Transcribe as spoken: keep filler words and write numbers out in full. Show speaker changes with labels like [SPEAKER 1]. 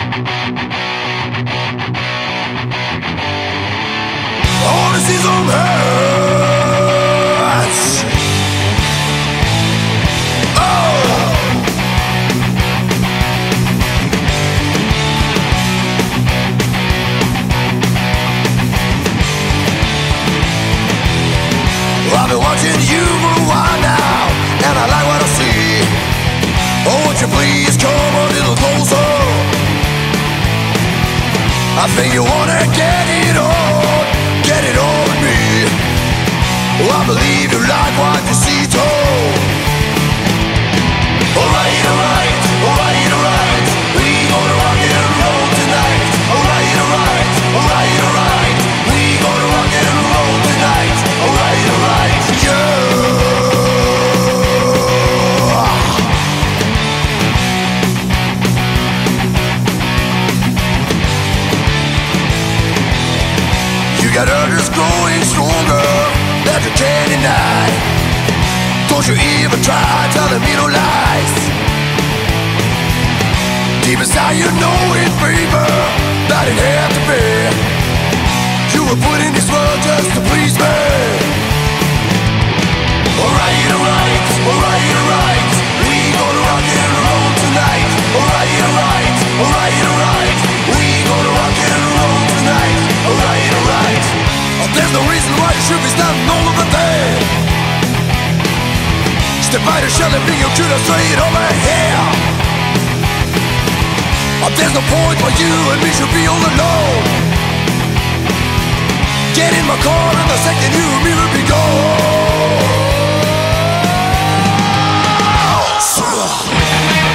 [SPEAKER 1] I wanna see some hands. Oh, I've been watching you for a while now, and I like what I see. Oh, won't you please come a little closer? I think you wanna get it on, get it on with me. Oh, I believe you like what you see too. Alright, alright, alright, alright, we gonna rock and roll tonight. Alright, alright, alright, alright, we gonna rock and roll tonight. Alright, alright, yeah. You got others growing stronger that you can't deny. Don't you even try telling me no lies. Deep inside you know it's paper that it had to be. You were put in this world just to please me. Alright, alright, alright, alright, we gonna rock and roll tonight. Alright, alright, alright, alright, we gonna rock and roll tonight. Alright, alright, oh, there's no reason why you should be standing all over there. Step by the shell and bring your cuter straight over here. Oh, there's no point where you and me should be all alone. Get in my car and the second you and me will be gone.